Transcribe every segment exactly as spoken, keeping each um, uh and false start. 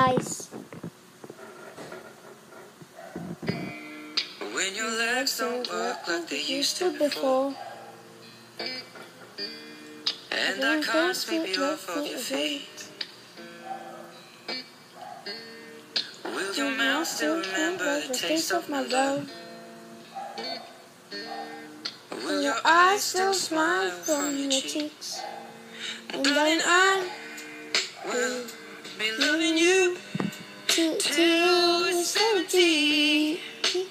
eyes. When your legs don't work like they used to before, and I can't sweep you off of your feet, will your mouth still remember the taste of my love? Will your eyes still smile from your cheeks? And darling, I will be loving you till eternity.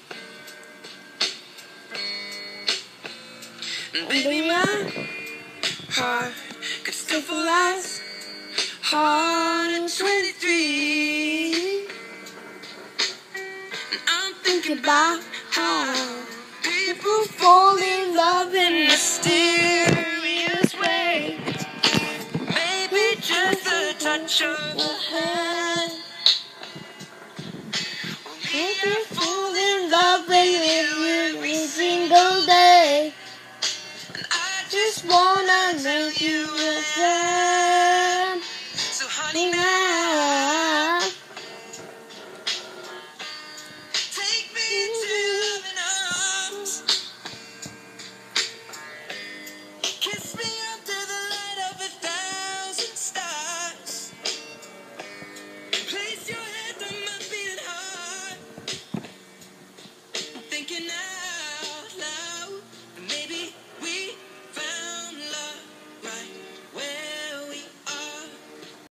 And baby, my heart could still feel as hard at twenty-three. And I'm thinking about